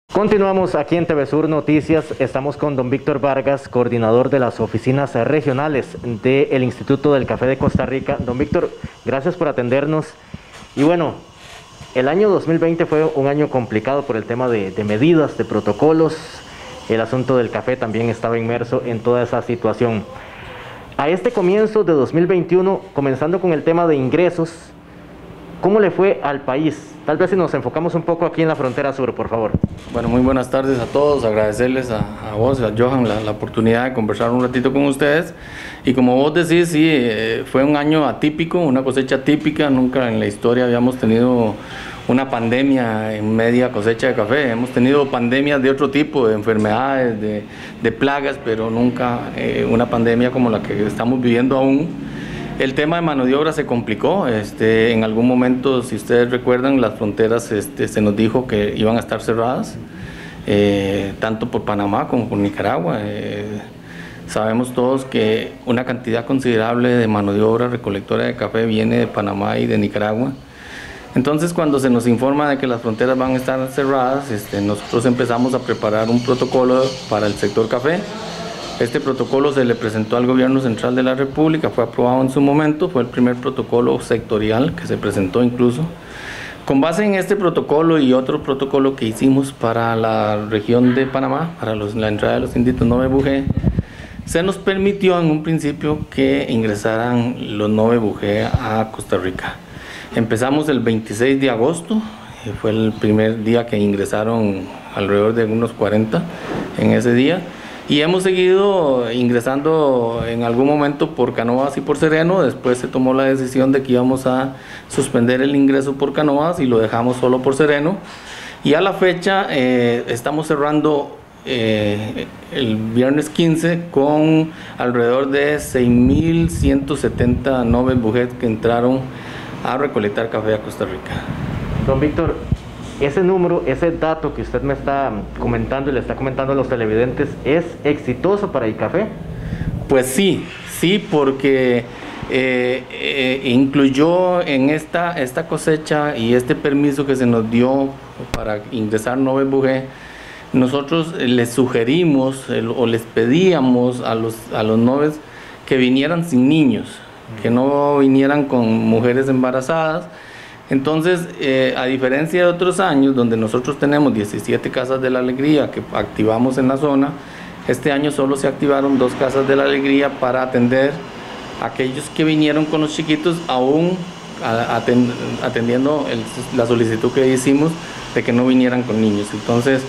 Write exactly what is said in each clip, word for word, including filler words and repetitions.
Continuamos aquí en T V Sur Noticias. Estamos con don Víctor Vargas, coordinador de las oficinas regionales del Instituto del Café de Costa Rica. Don Víctor, gracias por atendernos. Y bueno, el año dos mil veinte fue un año complicado por el tema de, de medidas, de protocolos. El asunto del café también estaba inmerso en toda esa situación. A este comienzo de dos mil veintiuno, comenzando con el tema de ingresos, ¿cómo le fue al país? Tal vez si nos enfocamos un poco aquí en la frontera sur, por favor. Bueno, muy buenas tardes a todos, agradecerles a, a vos, a Johan, la, la oportunidad de conversar un ratito con ustedes. Y como vos decís, sí, eh, fue un año atípico, una cosecha atípica, nunca en la historia habíamos tenido una pandemia en media cosecha de café. Hemos tenido pandemias de otro tipo, de enfermedades, de, de plagas, pero nunca eh, una pandemia como la que estamos viviendo aún. El tema de mano de obra se complicó. Este, en algún momento, si ustedes recuerdan, las fronteras este, se nos dijo que iban a estar cerradas, eh, tanto por Panamá como por Nicaragua. Eh, sabemos todos que una cantidad considerable de mano de obra recolectora de café viene de Panamá y de Nicaragua. Entonces, cuando se nos informa de que las fronteras van a estar cerradas, este, nosotros empezamos a preparar un protocolo para el sector café. Este protocolo se le presentó al Gobierno Central de la República, fue aprobado en su momento, fue el primer protocolo sectorial que se presentó incluso. Con base en este protocolo y otro protocolo que hicimos para la región de Panamá, para los, la entrada de los inditos Nove Bujé, se nos permitió en un principio que ingresaran los Nove Bujé a Costa Rica. Empezamos el veintiséis de agosto, fue el primer día que ingresaron alrededor de unos cuarenta en ese día. Y hemos seguido ingresando en algún momento por canoas y por sereno. Después se tomó la decisión de que íbamos a suspender el ingreso por canoas y lo dejamos solo por sereno. Y a la fecha eh, estamos cerrando eh, el viernes quince con alrededor de seis mil ciento setenta Nove Bujé que entraron a recolectar café a Costa Rica. Don Víctor, ese número, ese dato que usted me está comentando y le está comentando a los televidentes, ¿es exitoso para el café? Pues sí, sí, porque eh, eh, incluyó en esta, esta cosecha y este permiso que se nos dio para ingresar Nove Bujé, nosotros les sugerimos el, o les pedíamos a los, a los noves que vinieran sin niños, que no vinieran con mujeres embarazadas. Entonces, eh, a diferencia de otros años, donde nosotros tenemos diecisiete Casas de la Alegría que activamos en la zona, este año solo se activaron dos Casas de la Alegría para atender a aquellos que vinieron con los chiquitos, aún atendiendo el, la solicitud que hicimos de que no vinieran con niños. Entonces,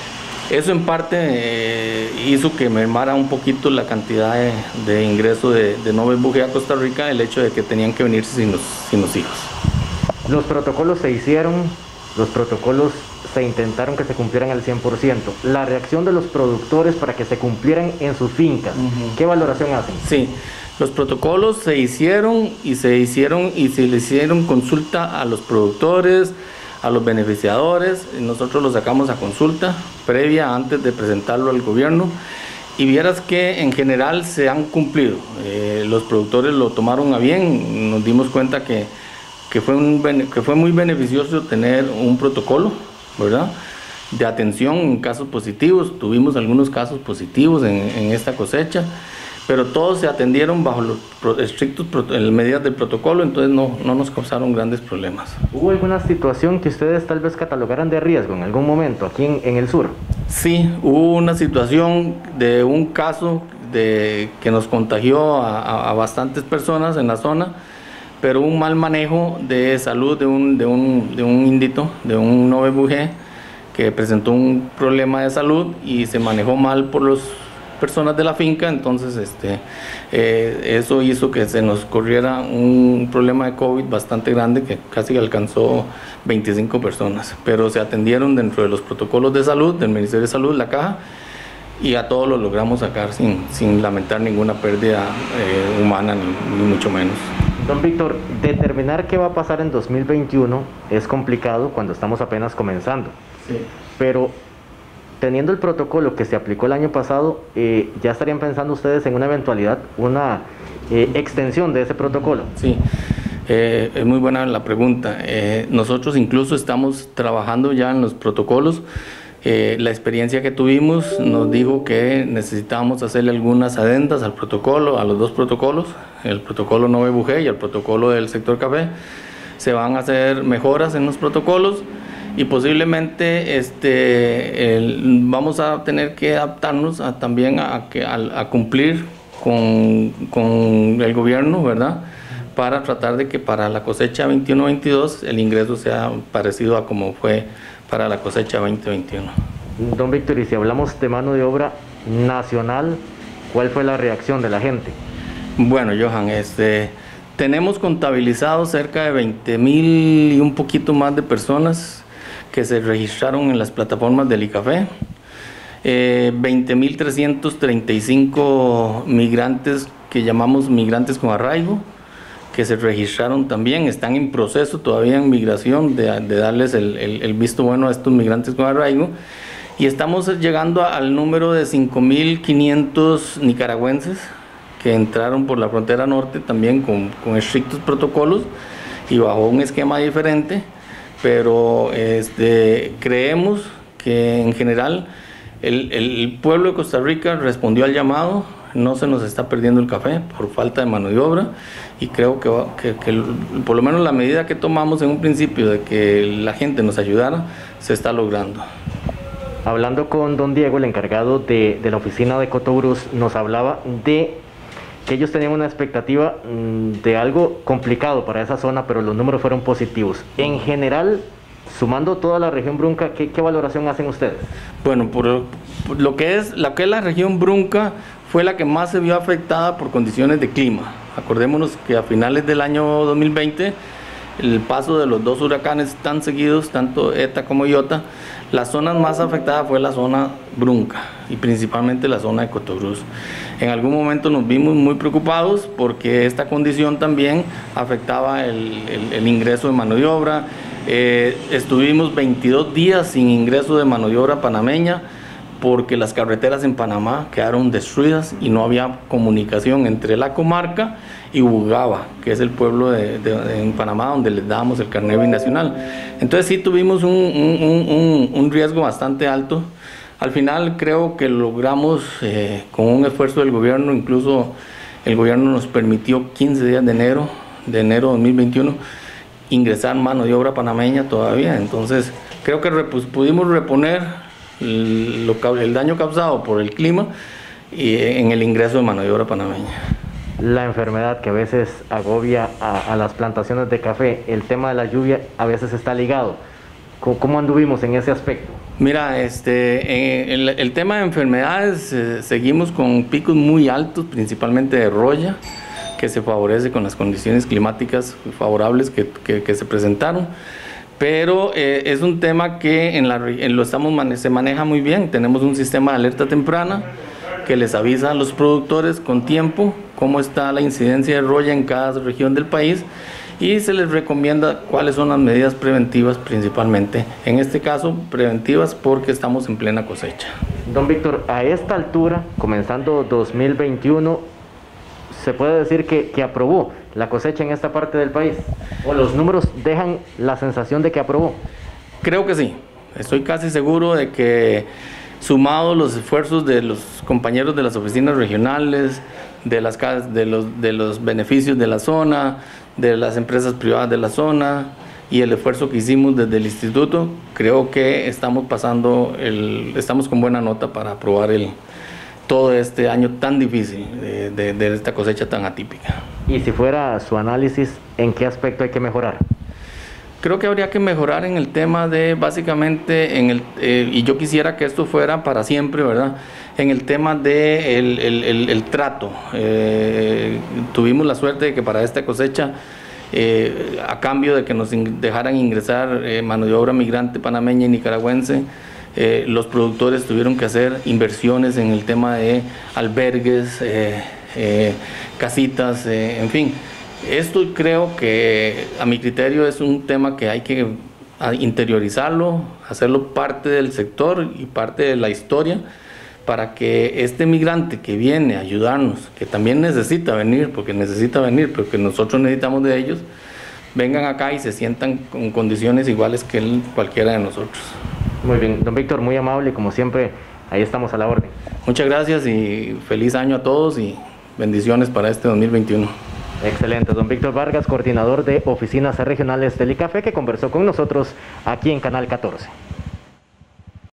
eso en parte eh, hizo que mermara un poquito la cantidad de, de ingreso de, de Nove Bujé a Costa Rica, el hecho de que tenían que venirse sin los, sin los hijos. Los protocolos se hicieron, los protocolos se intentaron que se cumplieran al cien por ciento. La reacción de los productores para que se cumplieran en sus fincas, uh-huh. ¿Qué valoración hacen? Sí, los protocolos se hicieron y se hicieron y se le hicieron consulta a los productores, a los beneficiadores. Nosotros los sacamos a consulta previa antes de presentarlo al gobierno. Y vieras que en general se han cumplido. Eh, los productores lo tomaron a bien, nos dimos cuenta que Que fue, un, que fue muy beneficioso tener un protocolo, ¿verdad?, de atención en casos positivos. Tuvimos algunos casos positivos en, en esta cosecha, pero todos se atendieron bajo los estrictos medidas del protocolo, entonces no, no nos causaron grandes problemas. ¿Hubo alguna situación que ustedes tal vez catalogaran de riesgo en algún momento aquí en, en el sur? Sí, hubo una situación de un caso de, que nos contagió a, a, a bastantes personas en la zona, pero un mal manejo de salud de un, de un, de un indito, de un Nove Bujé, que presentó un problema de salud y se manejó mal por las personas de la finca. Entonces este, eh, eso hizo que se nos corriera un problema de COVID bastante grande que casi alcanzó veinticinco personas, pero se atendieron dentro de los protocolos de salud del Ministerio de Salud, la Caja, y a todos los logramos sacar sin, sin lamentar ninguna pérdida eh, humana ni, ni mucho menos. Don Víctor, determinar qué va a pasar en dos mil veintiuno es complicado cuando estamos apenas comenzando. Sí. Pero teniendo el protocolo que se aplicó el año pasado, eh, ¿ya estarían pensando ustedes en una eventualidad, una eh, extensión de ese protocolo? Sí, eh, es muy buena la pregunta. Eh, nosotros incluso estamos trabajando ya en los protocolos Eh, la experiencia que tuvimos nos dijo que necesitábamos hacerle algunas adendas al protocolo, a los dos protocolos, el protocolo Nove Bujé y el protocolo del sector café. Se van a hacer mejoras en los protocolos y posiblemente este, el, vamos a tener que adaptarnos a, también a, a, a cumplir con, con el gobierno, ¿verdad?, para tratar de que para la cosecha veintiuno veintidós el ingreso sea parecido a como fue para la cosecha veinte veintiuno. Don Víctor, y si hablamos de mano de obra nacional, ¿cuál fue la reacción de la gente? Bueno, Johan, este, tenemos contabilizados cerca de veinte mil y un poquito más de personas que se registraron en las plataformas del ICAFE, eh, veinte mil trescientos treinta y cinco migrantes que llamamos migrantes con arraigo, que se registraron también, están en proceso todavía en migración de, de darles el, el, el visto bueno a estos migrantes con arraigo, y estamos llegando al número de cinco mil quinientos nicaragüenses que entraron por la frontera norte también con, con estrictos protocolos y bajo un esquema diferente, pero este, creemos que en general el, el pueblo de Costa Rica respondió al llamado. No se nos está perdiendo el café por falta de mano de obra, y creo que, que, que por lo menos la medida que tomamos en un principio de que la gente nos ayudara se está logrando. Hablando con don Diego, el encargado de, de la oficina de Cotobruz, nos hablaba de que ellos tenían una expectativa de algo complicado para esa zona, pero los números fueron positivos. En general, sumando toda la región Brunca, ¿qué, qué valoración hacen ustedes? Bueno, por, por lo, que es, lo que es la región Brunca, fue la que más se vio afectada por condiciones de clima. Acordémonos que a finales del año dos mil veinte, el paso de los dos huracanes tan seguidos, tanto Eta como Iota, las zonas más afectadas fue la zona Brunca y principalmente la zona de Cotobruz. En algún momento nos vimos muy preocupados porque esta condición también afectaba el, el, el ingreso de mano de obra. Eh, estuvimos veintidós días sin ingreso de mano de obra panameña, porque las carreteras en Panamá quedaron destruidas y no había comunicación entre la comarca y Ugaba, que es el pueblo de, de, de, en Panamá donde les dábamos el carnet binacional. Entonces sí tuvimos un, un, un, un riesgo bastante alto. Al final creo que logramos, eh, con un esfuerzo del gobierno, incluso el gobierno nos permitió quince días de enero, de enero de dos mil veintiuno, ingresar mano de obra panameña todavía. Entonces creo que repus, pudimos reponer Lo, el daño causado por el clima y en el ingreso de mano de obra panameña. La enfermedad que a veces agobia a, a las plantaciones de café, el tema de la lluvia a veces está ligado. ¿Cómo, cómo anduvimos en ese aspecto? Mira, este, el, el tema de enfermedades, eh, seguimos con picos muy altos, principalmente de roya, que se favorece con las condiciones climáticas favorables que, que, que se presentaron. Pero eh, es un tema que en la, en lo estamos, se maneja muy bien. Tenemos un sistema de alerta temprana que les avisa a los productores con tiempo cómo está la incidencia de roya en cada región del país, y se les recomienda cuáles son las medidas preventivas principalmente. En este caso, preventivas porque estamos en plena cosecha. Don Víctor, a esta altura, comenzando dos mil veintiuno, ¿se puede decir que, que aprobó la cosecha en esta parte del país? ¿O los números dejan la sensación de que aprobó? Creo que sí. Estoy casi seguro de que, sumados los esfuerzos de los compañeros de las oficinas regionales, de, las, de, los, de los beneficios de la zona, de las empresas privadas de la zona y el esfuerzo que hicimos desde el instituto, creo que estamos pasando, el, estamos con buena nota para aprobar el, todo este año tan difícil de, de, de esta cosecha tan atípica. Y si fuera su análisis, ¿en qué aspecto hay que mejorar? Creo que habría que mejorar en el tema de, básicamente, en el, eh, y yo quisiera que esto fuera para siempre, ¿verdad? En el tema de el, el, el, el trato. Eh, tuvimos la suerte de que para esta cosecha, eh, a cambio de que nos in, dejaran ingresar eh, mano de obra migrante panameña y nicaragüense, eh, los productores tuvieron que hacer inversiones en el tema de albergues, eh, eh, casitas, eh, en fin. Esto creo que a mi criterio es un tema que hay que interiorizarlo, hacerlo parte del sector y parte de la historia, para que este migrante que viene a ayudarnos, que también necesita venir, porque necesita venir, pero que nosotros necesitamos de ellos, vengan acá y se sientan con condiciones iguales que él, cualquiera de nosotros. Muy bien, don Víctor, muy amable y como siempre, ahí estamos a la orden. Muchas gracias y feliz año a todos y bendiciones para este dos mil veintiuno. Excelente, don Víctor Vargas, coordinador de oficinas regionales del ICAFE, que conversó con nosotros aquí en Canal catorce.